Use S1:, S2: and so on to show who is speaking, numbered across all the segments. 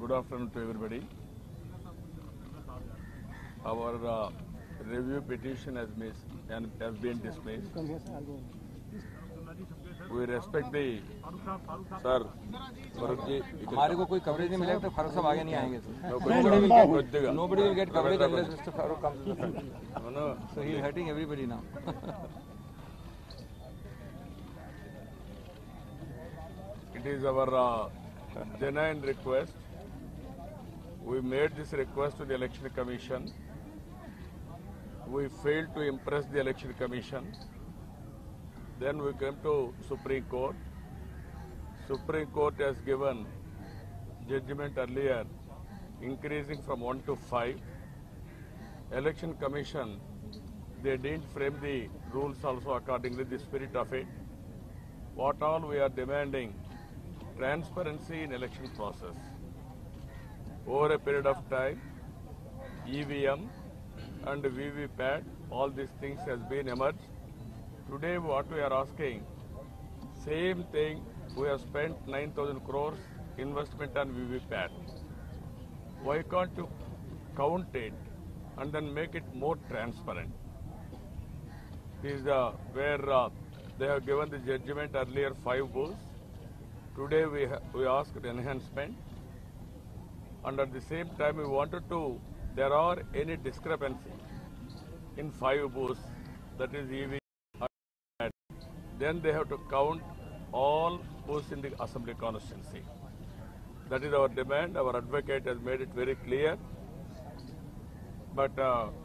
S1: Good afternoon to everybody. Our review petition has been dismissed. We respect the sir.
S2: हमारे को कोई coverage नहीं मिलेगा तो फारूक साहब आगे नहीं आएंगे Nobody will get coverage unless Mr. Farooq comes to the front.
S1: No.
S2: So he is hurting everybody now.
S1: It is our genuine request. We made this request to the Election Commission. We failed to impress the Election Commission. Then we came to Supreme Court. Supreme Court has given judgment earlier increasing from 1 to 5. Election Commission, they didn't frame the rules also according to the spirit of it. What all we are demanding, transparency in election process. Over a period of time, EVM and VVPAT, all these things has been emerged. Today what we are asking, same thing, we have spent 9,000 crores investment on VVPAT. Why can't you count it and then make it more transparent? This is where they have given the judgment earlier 5 booths. Today we asked enhancement, and at the same time we wanted to, there are any discrepancy in 5 booths, that is EV, then they have to count all booths in the assembly constituency. That is our demand. Our advocate has made it very clear, but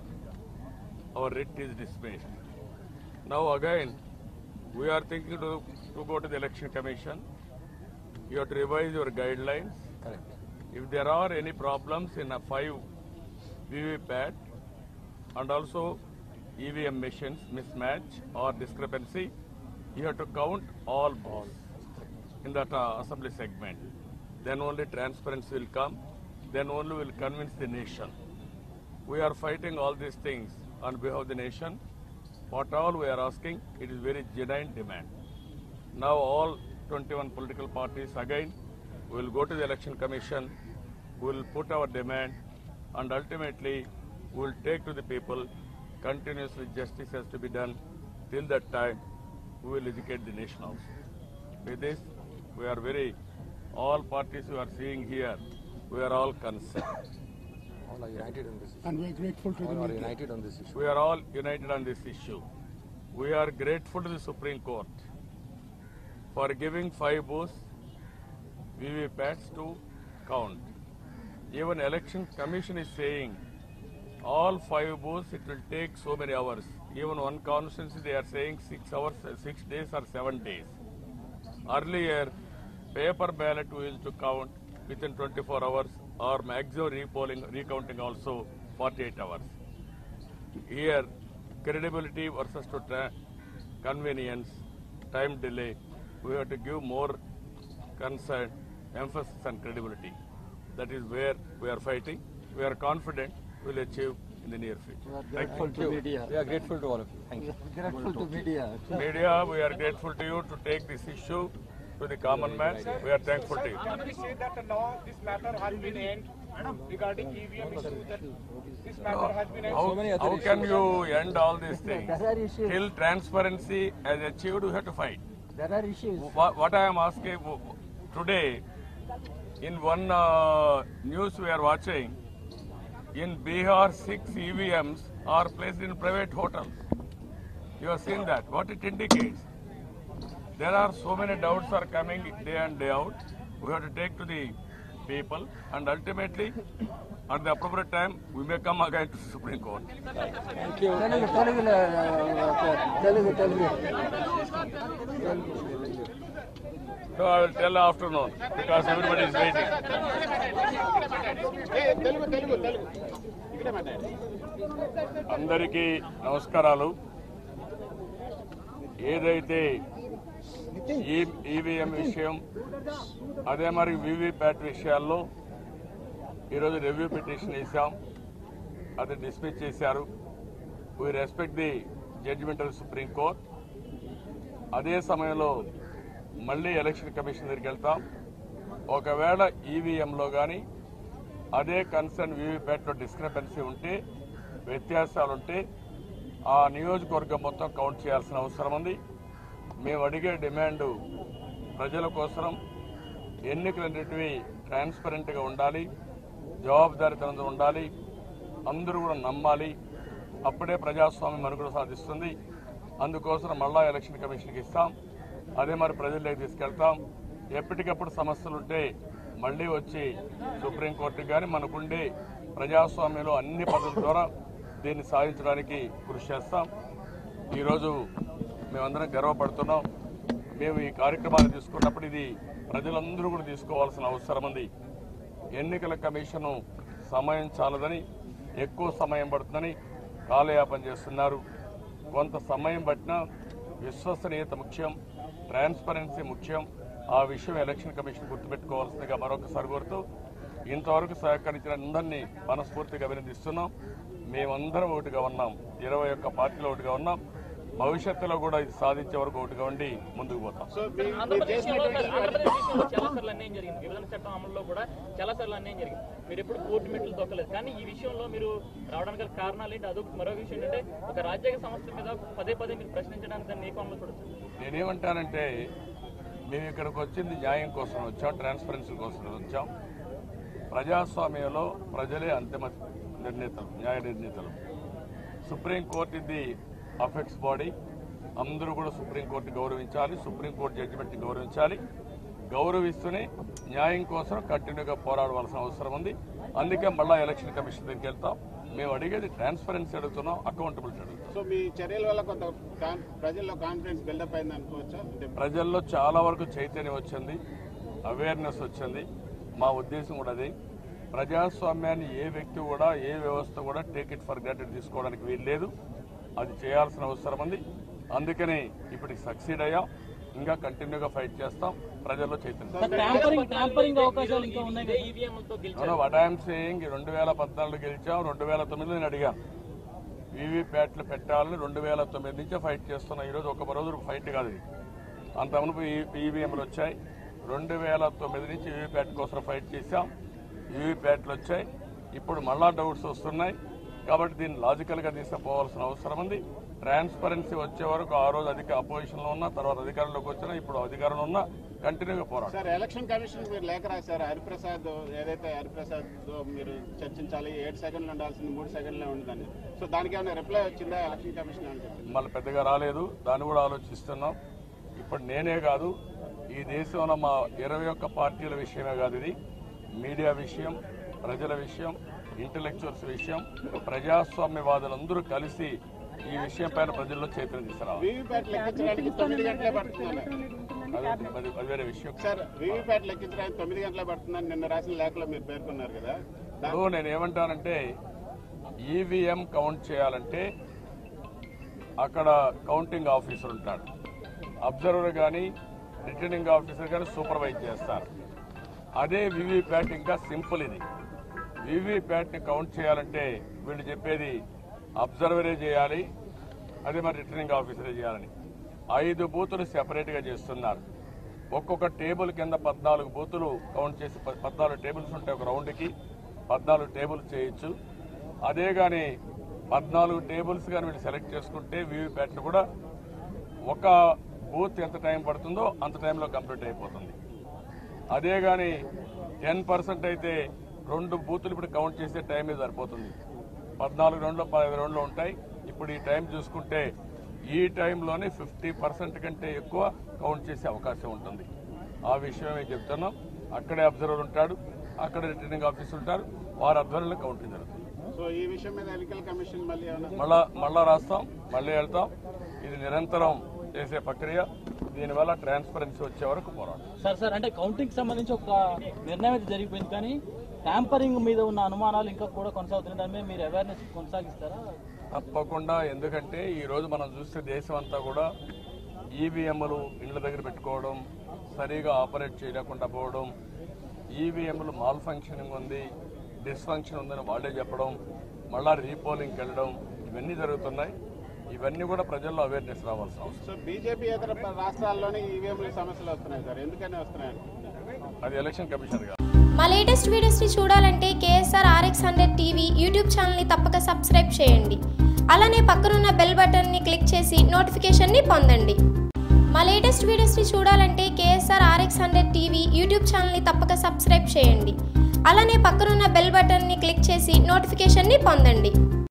S1: our writ is dismissed. Now again, we are thinking to go to the Election Commission. You have to revise your guidelines.
S2: Correct.
S1: If there are any problems in a 5 VVPAT and also EVM machines mismatch or discrepancy, you have to count all balls in that assembly segment. Then only transparency will come. Then only will convince the nation. We are fighting all these things on behalf of the nation. What all we are asking, it is very genuine demand. Now all 21 political parties again will go to the Election Commission, we will put our demand, and ultimately we will take to the people. Continuously justice has to be done. Till that time, we will educate the nation also. With this, we are all parties you are seeing here, we are all concerned.
S2: All are united on this issue.
S3: And we are grateful to
S2: All
S3: the
S2: are
S3: media.
S2: united on this issue.
S1: We are all united on this issue. We are grateful to the Supreme Court for giving 5 booths VVPATs to count. Even Election Commission is saying all 5 booths it will take so many hours. Even one constituency they are saying 6 hours, 6 days or 7 days. Earlier, paper ballot we used to count within 24 hours or maximum recounting also 48 hours. Here, credibility versus to convenience, time delay, we have to give more concern, emphasis on credibility. That is where we are fighting. We are confident we will achieve in the near future.
S2: Grateful to media. We are grateful to all of you. Thank you.
S3: Grateful to media.
S1: Media, we are grateful to you to take this issue to the common man. We are thankful to you.
S4: Can we say that now this matter has been ended regarding EVM issue, that this matter has been ended?
S1: How can you end all these things? Till transparency has achieved, we have to fight.
S3: There are issues.
S1: What I am asking today, in one news we are watching, in Bihar 6 EVMs are placed in private hotels. You have seen that. What it indicates? There are so many doubts are coming day in day out. We have to take to the people, and ultimately, at the appropriate time, we may come again to the Supreme Court.
S2: Thank you.
S1: So I will tell afternoon because everybody is waiting. అందరికీ నమస్కారాలు. ఏదైతే EVM విషయం అదే మరి VVPAT విషయాల్లో ఈరోజు review petition వేసాం, అది డిస్మిస్ చేశారు. We respect the judgement of supreme court. అదే సమయంలో మళ్ళీ ఎలక్షన్ కమిషన్ దగ్గరికి వెళ్తాం. ఒకవేళ ఈవీఎంలో కానీ అదే కన్సర్న్ వీవీప్యాట్లో డిస్క్రిపెన్సీ ఉంటే, వ్యత్యాసాలుంటే ఆ నియోజకవర్గం మొత్తం కౌంట్ చేయాల్సిన అవసరం ఉంది. మేము అడిగే డిమాండ్ ప్రజల కోసం ఎన్నికలన్నిటివి ట్రాన్స్పరెంట్గా ఉండాలి, జవాబుదారీతనంతో ఉండాలి, అందరూ కూడా నమ్మాలి. అప్పుడే ప్రజాస్వామ్యం మనుగడ సాధిస్తుంది. అందుకోసం మళ్ళా ఎలక్షన్ కమిషన్కి ఇస్తాం. అదే మరి ప్రజల్లోకి తీసుకెళ్తాం. ఎప్పటికప్పుడు సమస్యలుంటే మళ్ళీ వచ్చి సుప్రీంకోర్టుకి కానీ మనకుండే ప్రజాస్వామ్యంలో అన్ని పద్ధతుల ద్వారా దీన్ని సాధించడానికి కృషి చేస్తాం. ఈరోజు మేమందరం గర్వపడుతున్నాం. మేము ఈ కార్యక్రమాన్ని తీసుకున్నప్పుడు ఇది ప్రజలందరూ కూడా తీసుకోవాల్సిన అవసరం ఉంది. ఎన్నికల కమిషను సమయం చాలదని, ఎక్కువ సమయం పడుతుందని కాలయాపన చేస్తున్నారు. కొంత సమయం పట్టినా విశ్వసనీయత ముఖ్యం, ట్రాన్స్పరెన్సీ ముఖ్యం. ఆ విషయం ఎలక్షన్ కమిషన్ గుర్తుపెట్టుకోవాల్సిందిగా మరొకసారి కోరుతూ, ఇంతవరకు సహకరించిన అందరినీ మనస్ఫూర్తిగా అభినందిస్తున్నాం. మేమందరం ఒకటిగా ఉన్నాం, 21 పార్టీలు ఒకటిగా ఉన్నాం. భవిష్యత్తులో కూడా ఇది సాధించే వరకు ఒకటిగా ఉండి ముందుకు పోతాం.
S5: ఆంధ్రప్రదేశ్ విషయంలో చాలా సార్లు అన్యాయం జరిగింది. విభజన చట్టం అమల్లో కూడా చాలా సార్లు అన్యాయం జరిగింది. మీరు ఎప్పుడు కోర్టు మెట్లు తొక్కలేదు. కానీ ఈ విషయంలో మీరు రావడానికి గల కారణాలు ఏంటి? అదొక మరో విషయం ఏంటంటే, ఒక రాజ్యాంగ సంస్థ మీద పదే పదే మీరు ప్రశ్నించడానికి దాన్ని ఏ కోణంలో చూడొచ్చు?
S1: నేనేమంటానంటే, మేము ఇక్కడికి వచ్చింది న్యాయం కోసం వచ్చాం, ట్రాన్స్పరెన్సీ కోసం వచ్చాం. ప్రజాస్వామ్యంలో ప్రజలే అంతిమ నిర్ణేతలు, న్యాయ నిర్ణేతలు. సుప్రీంకోర్టు ఇది అఫెక్ట్స్ బాడీ. అందరూ కూడా సుప్రీంకోర్టు గౌరవించాలి, సుప్రీంకోర్టు జడ్జిమెంట్ని గౌరవించాలి. గౌరవిస్తూనే న్యాయం కోసం కంటిన్యూగా పోరాడవలసిన అవసరం ఉంది. అందుకే మళ్ళా ఎలక్షన్ కమిషన్ దగ్గరికి వెళ్తాం. మేము అడిగేది ట్రాన్స్పరెన్సీ అడుగుతున్నాం, అకౌంటబిలిటీ అడుగుతున్నాం.
S6: సో మీ చర్యల వల్ల కొంత ప్రజల్లో కాన్ఫిడెన్స్ బిల్డప్ అయింది అనుకోవచ్చా?
S1: ప్రజల్లో చాలా వరకు చైతన్యం వచ్చింది, అవేర్నెస్ వచ్చింది. మా ఉద్దేశం కూడా అదే. ప్రజాస్వామ్యాన్ని ఏ వ్యక్తి కూడా, ఏ వ్యవస్థ కూడా టేక్ ఇట్ ఫర్ గ్రాంటెడ్ తీసుకోవడానికి వీల్లేదు. అది చేయాల్సిన అవసరం ఉంది. అందుకని ఇప్పటికి సక్సీడ్ అయ్యాం. ఇంకా కంటిన్యూగా ఫైట్ చేస్తాం. ప్రజల్లో చైతన్యం. వాట్ ఐఎమ్ సేయింగ్, 2014 గెలిచాం, 2009 నేను అడిగాను వీవీప్యాట్లు పెట్టాలని. 2009 నుంచే ఫైట్ చేస్తున్నాం. ఈరోజు ఒక రోజు ఫైట్ కాదు ఇది. అంత మునుపు ఈవీఎంలు వచ్చాయి. 2009 నుంచి వీవీప్యాట్ కోసం ఫైట్ చేశాం. వీవీప్యాట్లు వచ్చాయి. ఇప్పుడు మళ్ళా డౌట్స్ వస్తున్నాయి. కాబట్టి దీన్ని లాజికల్గా తీసుకుపోవాల్సిన అవసరం ఉంది. ట్రాన్స్పరెన్సీ వచ్చే వరకు ఆ రోజు అపోజిషన్లో ఉన్నా, తర్వాత అధికారంలోకి వచ్చినా, ఇప్పుడు అధికారంలో ఉన్నా కంటిన్యూగా పోరాడు.
S6: సార్, ఎలక్షన్ కమిషన్ మీరు లేఖ రాశారు. హరిప్రసాద్ ఏదైతే హరిప్రసాద్ మీరు చర్చించాలి, 7 సెకండ్లు ఉండాల్సింది 3 సెకండ్లే ఉండదని. సో దానికి ఏమైనా రిప్లై వచ్చిందా ఎలక్షన్ కమిషన్ అని చెప్పి?
S1: మళ్ళీ పెద్దగా రాలేదు. దాన్ని కూడా ఆలోచిస్తున్నాం. ఇప్పుడు నేనే కాదు, ఈ దేశంలో మా 21 పార్టీల విషయమే కాదు, ఇది మీడియా విషయం, ప్రజల విషయం, ఇంటలెక్చువల్స్ విషయం. ప్రజాస్వామ్యవాదులందరూ కలిసి ఈ విషయం పైన ప్రజల్లో చైతన్యం తీసుకురావాలి.
S6: వీవీప్యాట్ లెక్కించడానికి 9 గంటలే పడుతుందండి.
S1: అది వేరే విషయం.
S6: సార్, వీవీప్యాట్ లెక్కించడానికి 9 గంటలే పడుతుందని నిన్న రాసిన లేఖలో మీరు పేర్కొన్నారు కదా.
S1: నేను ఏమంటానంటే, ఈవీఎం కౌంట్ చేయాలంటే అక్కడ కౌంటింగ్ ఆఫీసర్ ఉంటాడు, అబ్జర్వర్ కానీ రిటర్నింగ్ ఆఫీసర్ కానీ సూపర్వైజ్ చేస్తారు. అదే వీవీప్యాట్ ఇంకా సింపుల్. ఇది వీవీప్యాట్ని కౌంట్ చేయాలంటే వీళ్ళు చెప్పేది అబ్జర్వరే చేయాలి, అదే మరి రిటర్నింగ్ ఆఫీసరే చేయాలని. 5 బూతులు సెపరేట్గా చేస్తున్నారు. ఒక్కొక్క టేబుల్ కింద 14 బూతులు కౌంట్ చేసి 14 టేబుల్స్ ఉంటాయి. ఒక రౌండ్కి 14 టేబుల్స్ చేయొచ్చు. అదే కానీ 14 టేబుల్స్ కానీ వీళ్ళు సెలెక్ట్ చేసుకుంటే వీవీప్యాట్లు కూడా ఒక బూత్ ఎంత టైం పడుతుందో అంత టైంలో కంప్లీట్ అయిపోతుంది. అదే కానీ 10% అయితే 2 బూతులు ఇప్పుడు కౌంట్ చేసే టైమే సరిపోతుంది. 14 రౌండ్లు 15 రౌండ్లు ఉంటాయి. ఇప్పుడు ఈ టైం చూసుకుంటే ఈ టైంలోనే 50% కంటే ఎక్కువ కౌంట్ చేసే అవకాశం ఉంటుంది. ఆ విషయమే చెప్తున్నాం. అక్కడే అబ్జర్వర్ ఉంటాడు, అక్కడ రిటర్నింగ్ ఆఫీసర్ ఉంటారు, వారి ఆధ్వర్యంలో కౌంటింగ్ జరుగుతుంది.
S6: సో ఈ విషయం మీద ఎన్నికల కమిషన్
S1: మళ్ళా రాస్తాం, మళ్ళీ వెళ్తాం. ఇది నిరంతరం చేసే ప్రక్రియ. దీనివల్ల ట్రాన్స్పరెన్సీ వచ్చే వరకు పోరాడు.
S7: సార్ అంటే కౌంటింగ్ సంబంధించి ఒక నిర్ణయం అయితే జరిగిపోయింది, కానీ ట్యాంపరింగ్ మీద ఉన్న అనుమానాలు ఇంకా కూడా కొనసాగుతున్నాయి. దాని మీద మీరు అవేర్నెస్ కొనసాగిస్తారా?
S1: తప్పకుండా. ఎందుకంటే ఈ రోజు మనం చూస్తే దేశం అంతా కూడా ఈవీఎంలు ఇళ్ల దగ్గర పెట్టుకోవడం, సరిగా ఆపరేట్ చేయలేకుండా పోవడం, ఈవీఎంలు మాల్ ఫంక్షనింగ్ ఉంది, డిస్ఫంక్షన్ ఉందని వాళ్ళే చెప్పడం, మళ్ళా రీపోలింగ్కి వెళ్ళడం, ఇవన్నీ జరుగుతున్నాయి. ఇవన్నీ కూడా ప్రజల్లో అవేర్నెస్ రావాల్సిన అవసరం.
S6: సో బీజేపీ ఇతర రాష్ట్రాల్లోనే ఈవీఎంల సమస్యలు వస్తున్నాయి సార్, ఎందుకని వస్తున్నాయి?
S1: అది ఎలక్షన్ కమిషన్ కాదు.
S8: లేటెస్ట్ వీడియోస్ని చూడాలంటే KSR RX100 టీవీ యూట్యూబ్ ఛానల్ని తప్పక సబ్స్క్రైబ్ చేయండి. అలానే పక్కనున్న బెల్ బటన్ని క్లిక్ చేసి నోటిఫికేషన్ని పొందండి. మా లేటెస్ట్ వీడియోస్ని చూడాలంటే KSR RX100 టీవీ యూట్యూబ్ ఛానల్ని తప్పక సబ్స్క్రైబ్ చేయండి. అలానే పక్కనున్న బెల్ బటన్ని క్లిక్ చేసి నోటిఫికేషన్ని పొందండి.